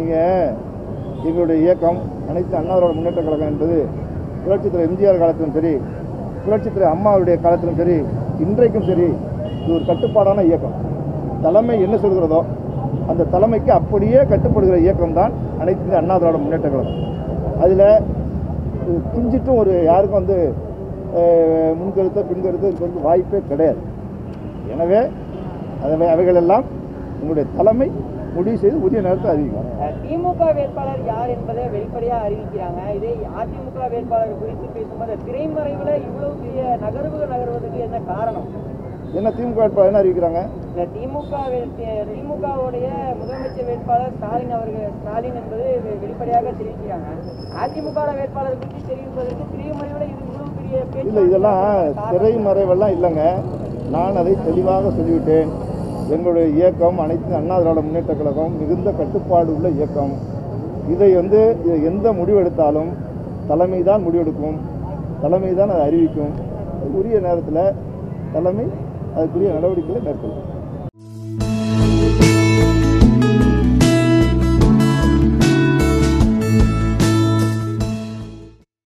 நீங்கள் எங்களுடைய இயக்கம் அனைத்து அண்ணா திராவிட முன்னேற்ற கழகம் என்பது புரட்சித் தலைவர் எம்ஜிஆர் காலத்திலும் சரி, புரட்சித் தலைவர் அம்மாவுடைய காலத்திலும் சரி, இன்றைக்கும் சரி, இது ஒரு கட்டுப்பாடான இயக்கம். தலைமை என்ன சொல்கிறதோ அந்த தலைமைக்கு அப்படியே கட்டுப்படுகிற இயக்கம் தான் அனைத்து இந்திய அண்ணா திராவிட முன்னேற்ற கழகம். அதில் கிஞ்சிட்டும் ஒரு யாருக்கும் முன்கருத்தோ பின்கருத்தோ இருக்கிறதுக்கு வாய்ப்பே கிடையாது. எனவே அவைகளெல்லாம் உங்களுடைய தலைமை முடிவு செய்து உரிய நேரத்தை அறிவிக்கும். திமுக வேட்பாளர் யார் என்பதை வெளிப்படையாக அறிவிக்கிறாங்க. இதே அதிமுக வேட்பாளர் குறித்து பேசும்போது திரைமறைவில் இவ்வளவு பெரிய நகர்வுகள் நகர்வதற்கு என்ன காரணம்? என்ன திமுக வேட்பாளர் என்ன அறிவிக்கிறாங்க? திமுகவுடைய முதலமைச்சர் வேட்பாளர் ஸ்டாலின் என்பது வெளிப்படையாக தெரிவிக்கிறாங்க. அதிமுக வேட்பாளர் குறித்து தெரிவிப்பதற்கு திரைமறைவில் இது இவ்வளவு பெரிய இல்லை, இதெல்லாம் திரைமறைவெல்லாம் இல்லைங்க. நான் அதை தெளிவாக சொல்லிவிட்டேன். எங்களுடைய இயக்கம் அனைத்து அண்ணா திராவிட முன்னேற்ற கழகம் மிகுந்த கட்டுப்பாடு உள்ள இயக்கம். இதை எந்த முடிவெடுத்தாலும் தலைமை தான் முடிவெடுக்கும், தலைமை தான் அதை அறிவிக்கும். உரிய நேரத்தில் தலைமை அதுக்குரிய நடவடிக்கைகளை மேற்கொள்ளும்.